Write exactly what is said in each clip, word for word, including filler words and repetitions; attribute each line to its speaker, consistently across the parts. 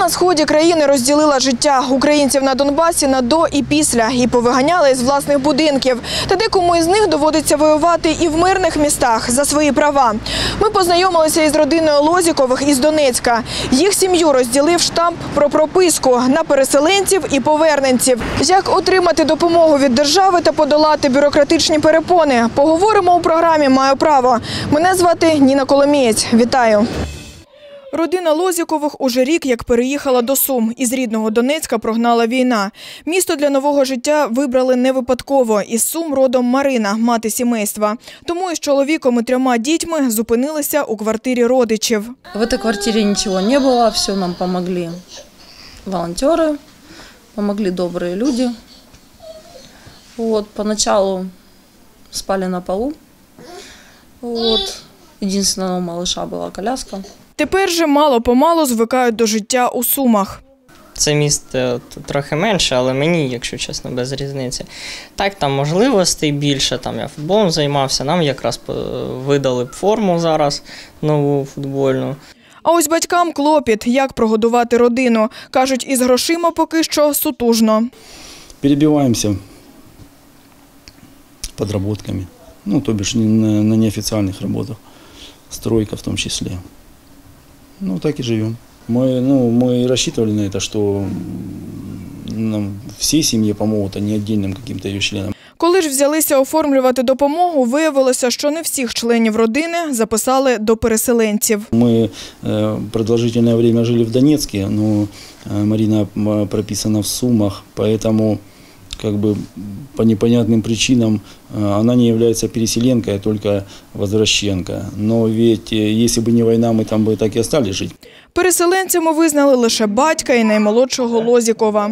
Speaker 1: на сході країни розділила життя українців на Донбасі на до і після. І повиганяли із власних будинків. Та декому із них доводиться воювати і в мирних містах за свої права. Ми познайомилися із родиною Лозікових із Донецька. Їх сім'ю розділив штамп про прописку на переселенців і поверненців. Як отримати допомогу від держави та подолати бюрократичні перепони? Поговоримо у програмі «Маю право». Мене звати Ніна Коломієць. Вітаю. Родина Лозікових уже рік як переїхала до Сум. Із рідного Донецька прогнала війна. Місто для нового життя вибрали не випадково. Із Сум родом Марина, мати сімейства. Тому із чоловіком і трьома дітьми зупинилися у квартирі родичів.
Speaker 2: В цій квартирі нічого не було, все нам допомогли волонтери, допомогли добрі люди. Вот, поначалу спали на полу. Вот. Єдиного малыша була коляска.
Speaker 1: Тепер же мало-помалу звикають до життя у Сумах.
Speaker 3: Це місто трохи менше, але мені, якщо чесно, без різниці. Так, там можливостей більше, там я футболом займався, нам якраз видали форму зараз, нову футбольну.
Speaker 1: А ось батькам клопіт, як прогодувати родину. Кажуть, із грошима поки що сутужно.
Speaker 4: Перебиваємося підроботками, ну, то бишь на, на неофициальных работах, стройка в том числе. Ну, так и живем. Мы, ну, мы рассчитывали на это, что нам всей семье помогут, а не отдельным каким-то ее членам.
Speaker 1: Коли ж взялися оформлювати допомогу, виявилося, що не всіх членів родини записали до переселенців.
Speaker 4: Мы э, продолжительное время жили в Донецке, но э, Марина прописана в Сумах, поэтому как бы по непонятным причинам она не является переселенкой, а только возвращенка. Но ведь если бы не война, мы там бы так и остались жить.
Speaker 1: Переселенцями визнали лише батька і наймолодшого Лозікова.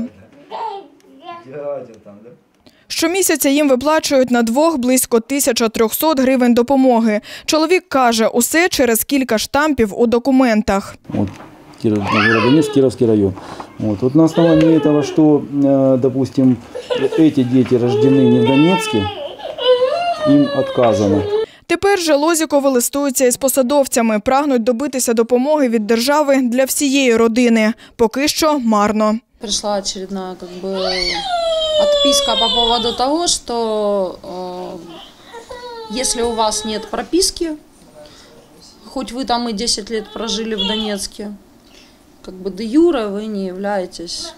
Speaker 1: Щомісяця їм виплачують на двох близько тисяча триста гривень допомоги. Чоловік каже, усе через кілька штампів у документах.
Speaker 4: От. Донецк, Кировский район. Вот. Вот на основании этого, что, допустим, эти дети рождены не в Донецке, им отказано.
Speaker 1: Тепер же Лозікови листуються із посадовцями, прагнуть добитися допомоги від держави для всієї родини. Поки що марно.
Speaker 2: Прийшла очередна, как бы, отписка по поводу того, что э, если у вас нет прописки, хоть вы там и десять лет прожили в Донецке, как бы де юре ви не являєтесь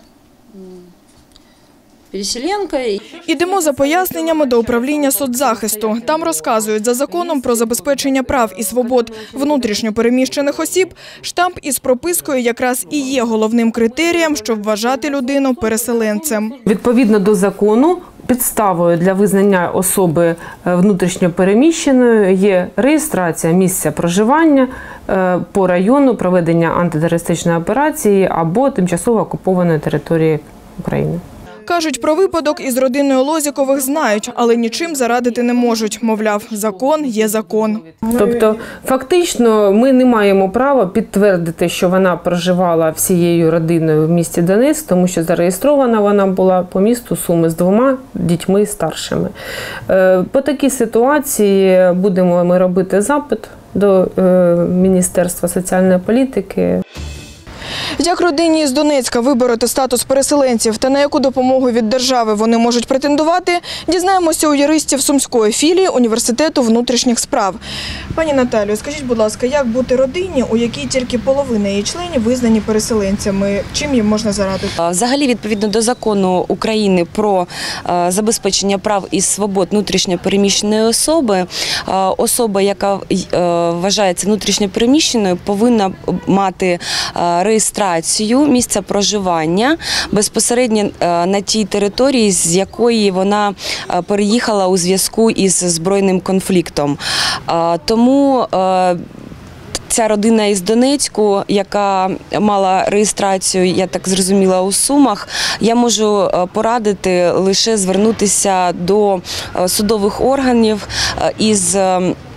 Speaker 2: переселенкою.
Speaker 1: Ідемо за поясненнями до управління соцзахисту. Там розказують, за законом про забезпечення прав і свобод внутрішньо переміщених осіб, штамп із пропискою якраз і є головним критерієм, щоб вважати людину переселенцем.
Speaker 5: Відповідно до закону, підставою для визнання особи внутрішньо переміщеною є реєстрація місця проживання по району, проведення антитерористичної операції або тимчасово окупованої території України.
Speaker 1: Кажуть, про випадок із родиною Лозікових знають, але нічим зарадити не можуть. Мовляв, закон є закон.
Speaker 5: Тобто, фактично, ми не маємо права підтвердити, що вона проживала всією родиною в місті Донецьк, тому що зареєстрована вона була по місту Суми з двома дітьми старшими. По такій ситуації будемо ми робити запит до Міністерства соціальної політики.
Speaker 1: Як родині з Донецька вибороти статус переселенців та на яку допомогу від держави вони можуть претендувати, дізнаємося у юристів Сумської філії Університету внутрішніх справ. Пані Наталію, скажіть, будь ласка, як бути родині, у якій тільки половина її членів визнані переселенцями? Чим їм можна зарадити?
Speaker 6: Взагалі, відповідно до закону України про забезпечення прав і свобод внутрішньо переміщеної особи, особа, яка вважається внутрішньо переміщеною, повинна мати реєстрацію місця проживання безпосередньо на тій території, з якої вона переїхала у зв'язку із збройним конфліктом. Тому ця родина із Донецьку, яка мала реєстрацію, я так зрозуміла, у Сумах, я можу порадити лише звернутися до судових органів із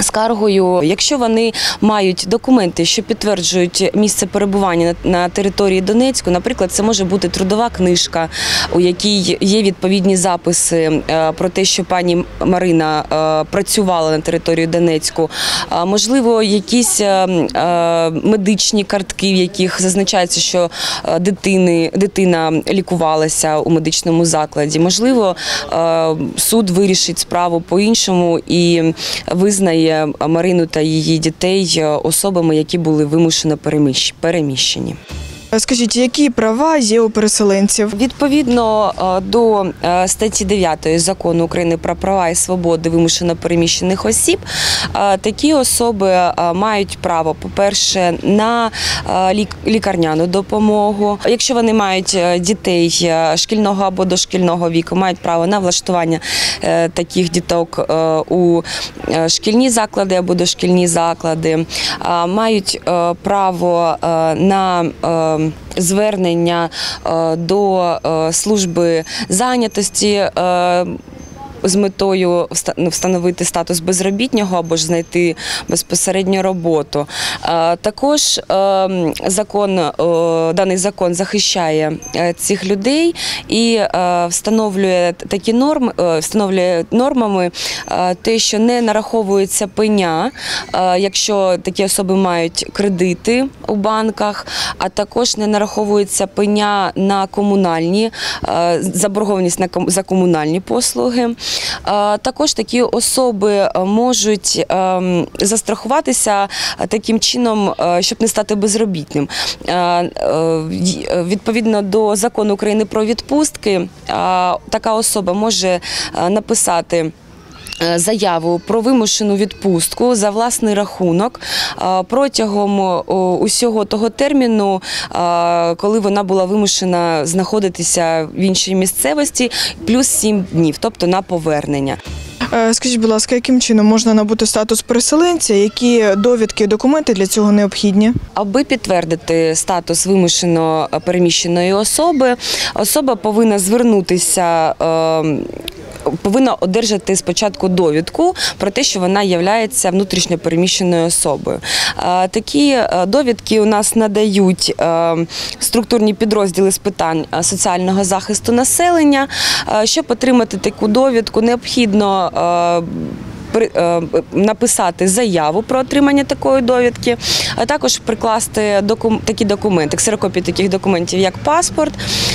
Speaker 6: скаргою, якщо вони мають документи, що підтверджують місце перебування на території Донецьку, наприклад, це може бути трудова книжка, у якій є відповідні записи про те, що пані Марина працювала на території Донецьку, можливо, якісь медичні картки, в яких зазначається, що дитини, дитина лікувалася у медичному закладі, можливо, суд вирішить справу по-іншому і визнає Марину та її дітей особами, які були вимушено переміщені.
Speaker 1: Скажіть, які права є у переселенців?
Speaker 6: Відповідно до статті дев'ятої Закону України про права і свободи вимушено переміщених осіб, такі особи мають право, по-перше, на лікарняну допомогу. Якщо вони мають дітей шкільного або дошкільного віку, мають право на влаштування таких діток у шкільні заклади або дошкільні заклади, мають право на звернення до служби зайнятості з метою встановити статус безробітного або ж знайти безпосередньо роботу. Також закон, даний закон захищає цих людей і встановлює такі норми, встановлює нормами те, що не нараховується пеня, якщо такі особи мають кредити у банках, а також не нараховується пеня на комунальні, заборгованість за комунальні послуги. Також такі особи можуть застрахуватися таким чином, щоб не стати безробітним. Відповідно до Закону України про відпустки, така особа може написати заяву про вимушену відпустку за власний рахунок протягом усього того терміну, коли вона була вимушена знаходитися в іншій місцевості, плюс сім днів, тобто на повернення.
Speaker 1: Скажіть, будь ласка, яким чином можна набути статус переселенця? Які довідки, документи для цього необхідні?
Speaker 6: Аби підтвердити статус вимушено переміщеної особи, особа повинна звернутися, повинна одержати спочатку довідку про те, що вона є внутрішньо переміщеною особою. Такі довідки у нас надають структурні підрозділи з питань соціального захисту населення. Щоб отримати таку довідку, необхідно написати заяву про отримання такої довідки, а також прикласти докум... такі документи, ксерокопії таких документів, як паспорт,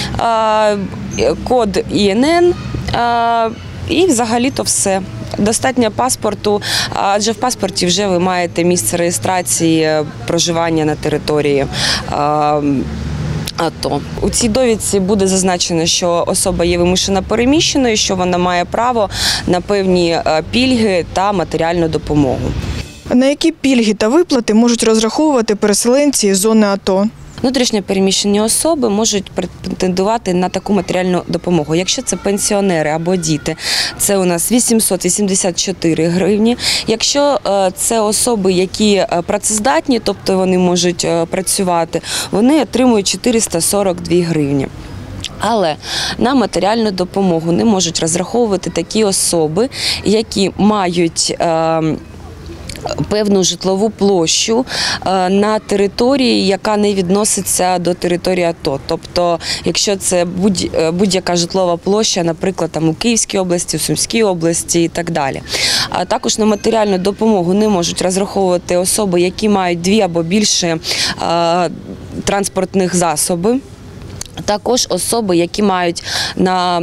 Speaker 6: код І Ен Ен і взагалі-то все. Достатньо паспорту, адже в паспорті вже ви маєте місце реєстрації проживання на території АТО. У цій довідці буде зазначено, що особа є вимушено переміщеною, що вона має право на певні пільги та матеріальну допомогу.
Speaker 1: На які пільги та виплати можуть розраховувати переселенці з зони АТО?
Speaker 6: Внутрішньо переміщені особи можуть претендувати на таку матеріальну допомогу. Якщо це пенсіонери або діти, це у нас вісімсот вісімдесят чотири гривні. Якщо це особи, які працездатні, тобто вони можуть працювати, вони отримують чотириста сорок дві гривні. Але на матеріальну допомогу не можуть розраховувати такі особи, які мають певну житлову площу на території, яка не відноситься до території АТО. Тобто, якщо це будь-яка житлова площа, наприклад, там у Київській області, у Сумській області і так далі. А також на матеріальну допомогу не можуть розраховувати особи, які мають дві або більше транспортних засобів. Також особи, які мають на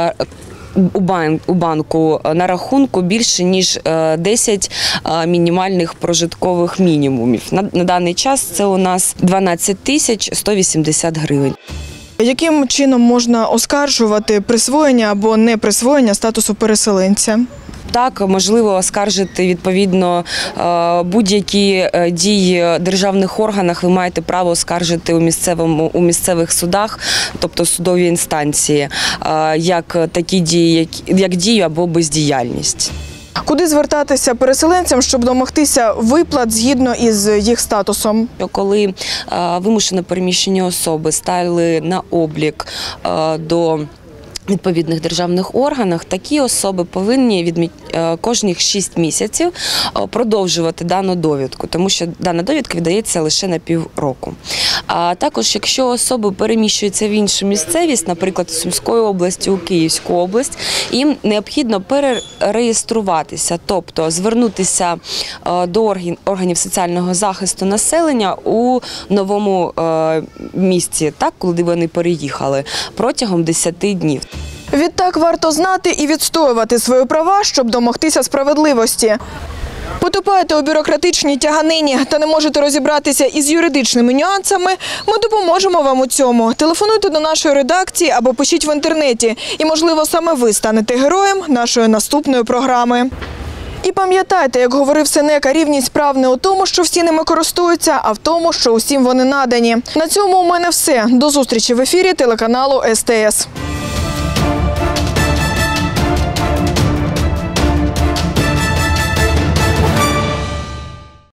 Speaker 6: у банку на рахунку більше, ніж десять мінімальних прожиткових мінімумів. На, на даний час це у нас дванадцять тисяч сто вісімдесят гривень.
Speaker 1: Яким чином можна оскаржувати присвоєння або не присвоєння статусу переселенця?
Speaker 6: Так, можливо оскаржити відповідно будь-які дії в державних органах. Ви маєте право оскаржити у місцевому у місцевих судах, тобто судові інстанції, як такі дії, як, як дію або бездіяльність.
Speaker 1: Куди звертатися переселенцям, щоб домогтися виплат згідно із їх статусом?
Speaker 6: Коли вимушено переміщені особи стали на облік до відповідних державних органах, такі особи повинні відмі... кожних шість місяців продовжувати дану довідку, тому що дана довідка віддається лише на півроку. А також, якщо особи переміщуються в іншу місцевість, наприклад, в Сумської області, у Київську область, їм необхідно перереєструватися, тобто звернутися до органів соціального захисту населення у новому місці, так, коли вони переїхали, протягом десяти днів.
Speaker 1: Відтак варто знати і відстоювати свої права, щоб домогтися справедливості. Потопаєте у бюрократичній тяганині та не можете розібратися із юридичними нюансами, ми допоможемо вам у цьому. Телефонуйте до нашої редакції або пишіть в інтернеті. І, можливо, саме ви станете героєм нашої наступної програми. І пам'ятайте, як говорив Сенека, рівність прав не у тому, що всі ними користуються, а в тому, що усім вони надані. На цьому у мене все. До зустрічі в ефірі телеканалу ес те ес.